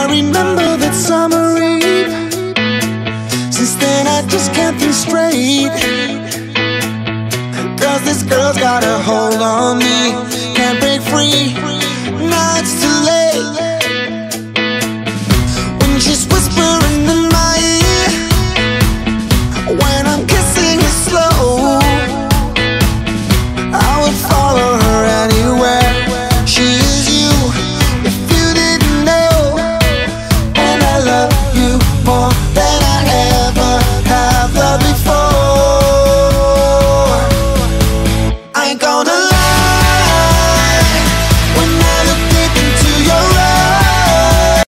remember that summer eve. Since then I just can't think straight, 'cause this girl's got a hold on me, can't break free. Now it's too late. When she's whispering in my ear, when I'm kissing her slow,